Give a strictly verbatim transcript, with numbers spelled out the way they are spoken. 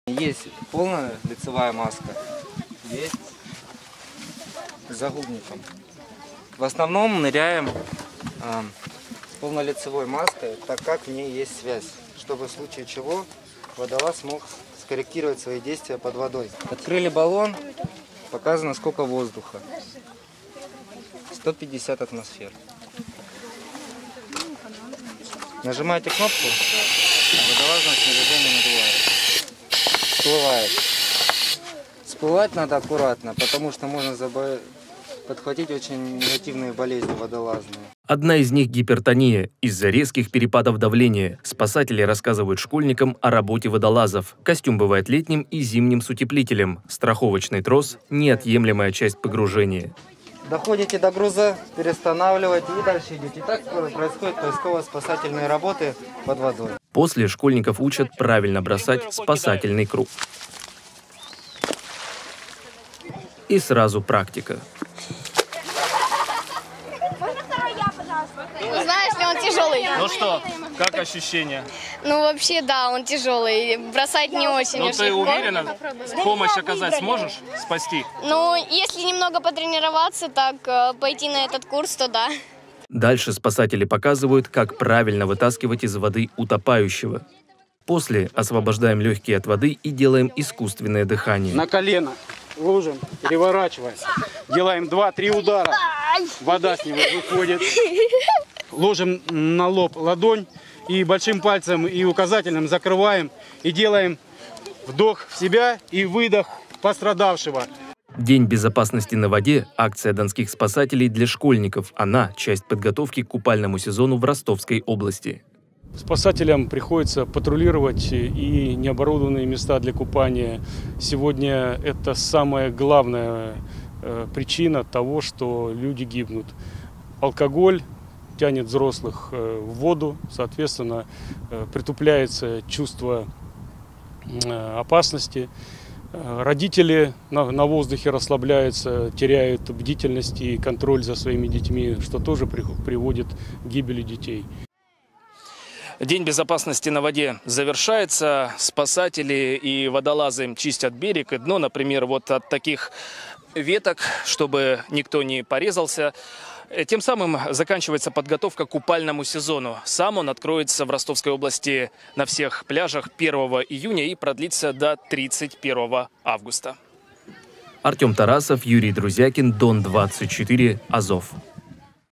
Есть полная лицевая маска, есть с загубником. В основном ныряем э, с полнолицевой маской, так как в ней есть связь, чтобы в случае чего водолаз мог скорректировать свои действия под водой. Открыли баллон, показано сколько воздуха. сто пятьдесят атмосфер. Нажимаете кнопку, водолаз на снаряжение надувает. Всплывает. Всплывать надо аккуратно, потому что можно забо... подхватить очень негативные болезни водолазные. Одна из них – гипертония из-за резких перепадов давления. Спасатели рассказывают школьникам о работе водолазов. Костюм бывает летним и зимним с утеплителем. Страховочный трос – неотъемлемая часть погружения. Доходите до груза, перестанавливаете и дальше идете. И так происходят поисково-спасательные работы под водой. После школьников учат правильно бросать спасательный круг. И сразу практика. Знаешь ли, он тяжелый. Ну что, как ощущения? Ну, вообще, да, он тяжелый. Бросать не очень. Ну, ты уверена, помощь оказать сможешь, спасти? Ну, если немного потренироваться, так пойти на этот курс, то да. Дальше спасатели показывают, как правильно вытаскивать из воды утопающего. После освобождаем легкие от воды и делаем искусственное дыхание. На колено ложим, переворачиваем. Делаем два-три удара. Вода с него выходит. Ложим на лоб ладонь и большим пальцем и указательным закрываем. И делаем вдох в себя и выдох пострадавшего. День безопасности на воде – акция донских спасателей для школьников. Она – часть подготовки к купальному сезону в Ростовской области. Спасателям приходится патрулировать и необорудованные места для купания. Сегодня это самая главная э, причина того, что люди гибнут. Алкоголь тянет взрослых э, в воду, соответственно, э, притупляется чувство э, опасности. Э, родители на, на воздухе расслабляются, теряют бдительность и контроль за своими детьми, что тоже при, приводит к гибели детей. День безопасности на воде завершается. Спасатели и водолазы чистят берег и дно, например, вот от таких веток, чтобы никто не порезался. Тем самым заканчивается подготовка к купальному сезону. Сам он откроется в Ростовской области на всех пляжах первого июня и продлится до тридцать первого августа. Артем Тарасов, Юрий Друзякин, Дон двадцать четыре, Азов.